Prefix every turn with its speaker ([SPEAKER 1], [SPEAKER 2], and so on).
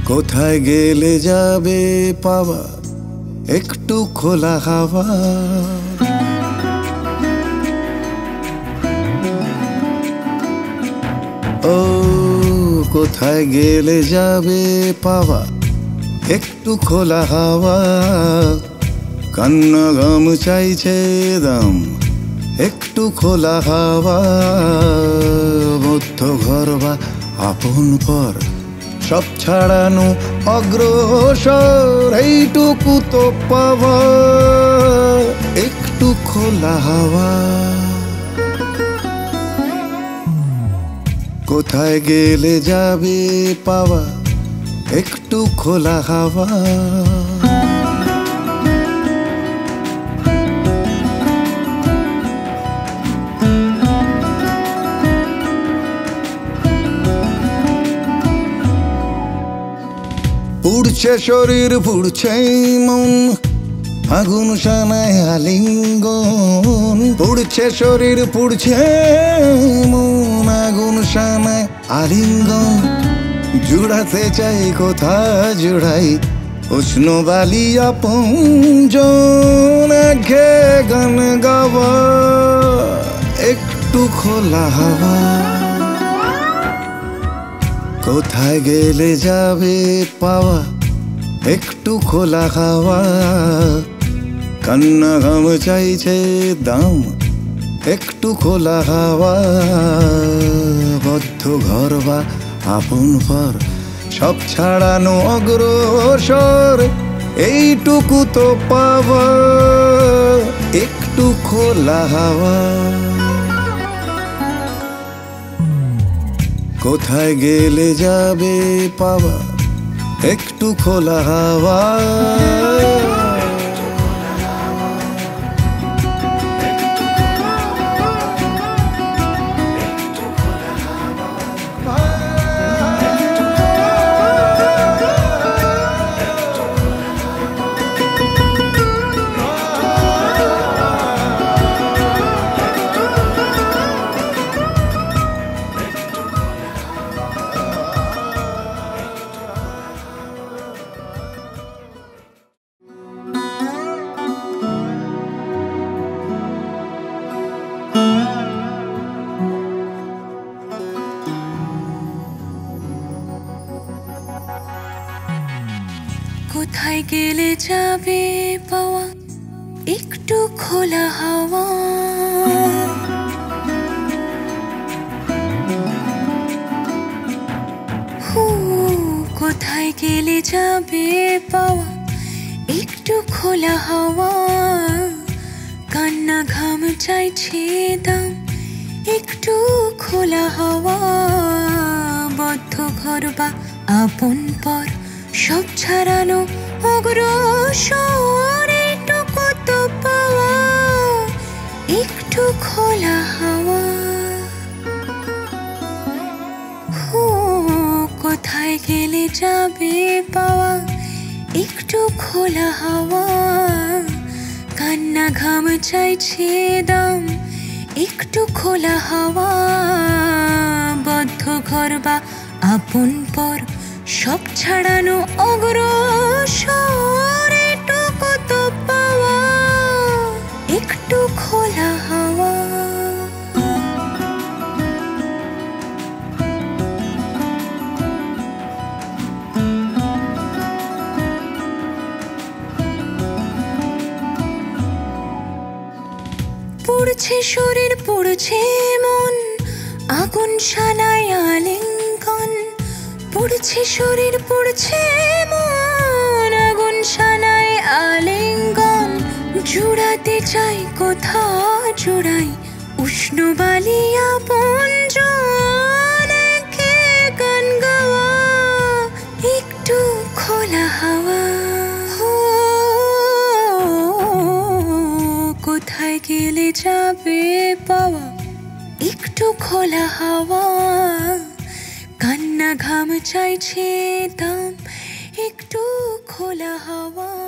[SPEAKER 1] কোথায় গেলে যাবে পাওয়া একটু খোলা হাওয়া। ও কোথায় গেলে যাবে পাওয়া একটু খোলা হাওয়া। কান্না গাম চাইছে দাম একটু খোলা হাওয়া। বদ্ধ ঘর বা আপন পর সব ছাড়ানো অগ্রসর এইটুকু তো পাওয়া একটু খোলা হাওয়া। কোথায় গেলে যাবে পাওয়া একটু খোলা হাওয়া। পুড়ছে শরীর পুড়ছে মন আগুন শানায় আলিঙ্গন। পুড়ছে শরীর পুড়ছে মন আগুন শানায় আলিঙ্গন। জুড়াতে চাই কোথা জুড়াই উষ্ণ বালি আপনজন। ঘে গান গাওয়া একটু খোলা হাওয়া। কোথায় গেলে যাবে পাওয়া একটু খোলা হাওয়া। কান্না গাম চাইছে দাম একটু খোলা হাওয়া। বদ্ধ ঘর বা আপন পর সব ছাড়ানো অগ্রসর এইটুকু তো পাওয়া একটু খোলা হাওয়া। কোথায় গেলে যাবে পাওয়া একটু খোলা হাওয়া।
[SPEAKER 2] কোথায় গেলে যাবে পাওয়া একটু খোলা হাওয়া। কোথায় গেলে যাবে পাওয়া একটু খোলা হাওয়া। কান্না ঘাম চাইছে দাম একটু খোলা হাওয়া। বদ্ধ ঘর বা আপন পর সব ছাড়ানো অগ্রসর এইটুকু তো পাওয়া একটু খোলা হাওয়া। কোথায় গেলে যাবে পাওয়া একটু খোলা হাওয়া। কান্না ঘাম চাইছে দাম একটু খোলা হাওয়া। বদ্ধ ঘর বা আপন পর সব ছাড়ানো অগ্রসর এইটুকু তো পাওয়া একটু খোলা হাওয়া। পুড়ছে শরীর পুড়ছে মন আগুন শানায় আলিঙ্গন। পুড়ছে শরীর পুড়ছে মন আগুন শানায় আলিঙ্গন। জুড়াতে চাই কোথা জুড়াই উষ্ণ বালি আপনজন। কে গান গাওয়া একটু খোলা হাওয়া। কোথায় গেলে যাবে পাওয়া একটু খোলা হাওয়া। কান্না ঘাম চাইছে দাম একটু খোলা হাওয়া।